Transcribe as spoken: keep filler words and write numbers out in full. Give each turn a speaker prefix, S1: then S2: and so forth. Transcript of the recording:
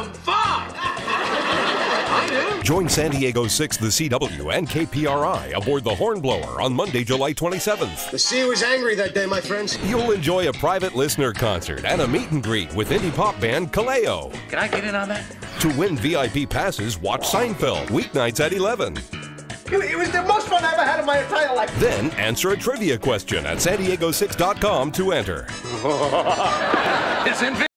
S1: some fun! I do.
S2: Join San Diego six, the C W, and K P R I aboard the Hornblower on Monday, July twenty-seventh.
S1: The sea was angry that day, my friends.
S2: You'll enjoy a private listener concert and a meet and greet with indie pop band Kaleo.
S3: Can I get in on that?
S2: To win V I P passes, watch Seinfeld, weeknights at eleven.
S4: It was the most fun I ever had in my entire life.
S2: Then answer a trivia question at san diego six dot com to enter.
S3: It's in